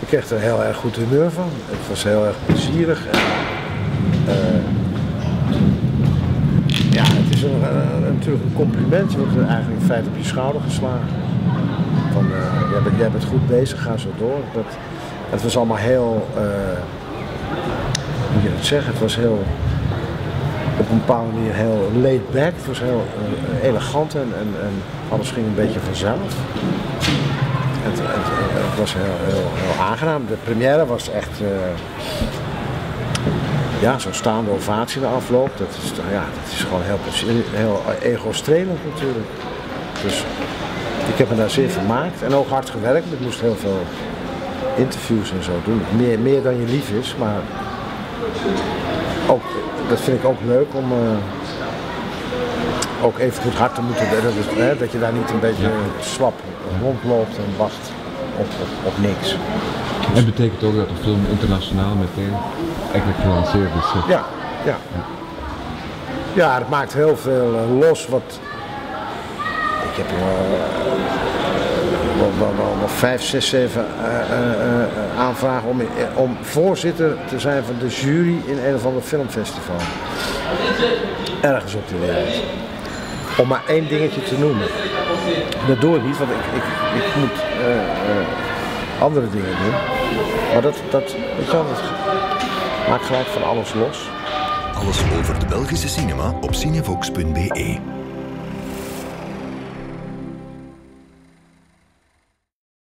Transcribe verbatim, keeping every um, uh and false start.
kreeg er heel erg goed humeur van. Het was heel erg plezierig. En, uh, ja, het is een, een, natuurlijk een compliment. Je wordt eigenlijk in feite op je schouder geslagen. Van, uh, jij, bent, jij bent goed bezig, ga zo door. Dat, het was allemaal heel, uh, hoe moet je dat zeggen, het was heel, op een bepaalde manier heel laid back. Het was heel uh, elegant en, en, en alles ging een beetje vanzelf. Het, het, het was heel, heel, heel aangenaam. De première was echt, uh, ja, zo'n staande ovatie na afloop. Dat is, ja, dat is gewoon heel, heel ego-strelend natuurlijk. Dus ik heb me daar zeer vermaakt en ook hard gewerkt. Ik moest heel veel interviews en zo doen. Meer, meer dan je lief is, maar ook, dat vind ik ook leuk om uh, ook even goed hard te moeten doen. Dat, dat je daar niet een beetje slap rondloopt en wacht op, op, op niks. En het betekent ook dat de film internationaal meteen eigenlijk gelanceerd is. Ja, ja. Ja, het maakt heel veel uh, los wat. Ik heb uh, wel, wel, wel, wel vijf, zes, zeven uh, uh, uh, aanvragen om, om voorzitter te zijn van de jury in een of ander filmfestival. Ergens op de wereld. Om maar één dingetje te noemen. Dat doe ik niet, want ik, ik, ik moet uh, uh, andere dingen doen. Maar dat, dat, weet je wel, dat maakt gelijk van alles los. Alles over de Belgische cinema op cinevox punt be.